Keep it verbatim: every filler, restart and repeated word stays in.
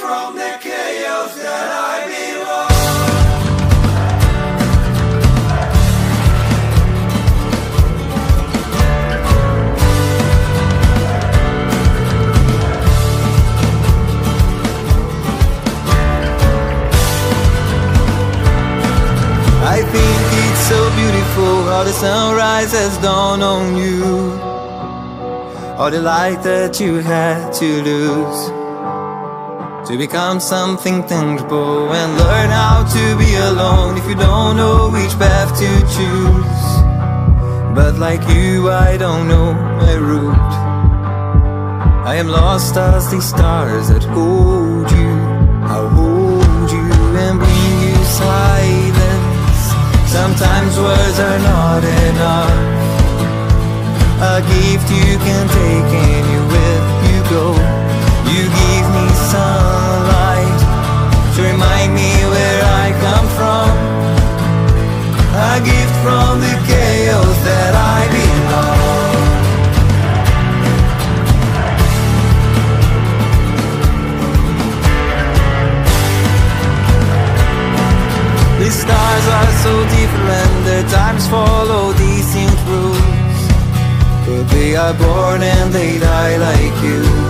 from the chaos that I belong. I think it's so beautiful how the sunrise has dawned on you. All the light that you had to lose to become something tangible and learn how to be alone if you don't know which path to choose. But like you, I don't know my route. I am lost as the stars that hold you. I'll hold you and bring you silence. Sometimes words are not enough. A gift you can take anywhere you go. You give me sunlight to remind me where I come from. A gift from the chaos that I belong. The stars are so different, their times follow distinct rules. But they are born and they die like you.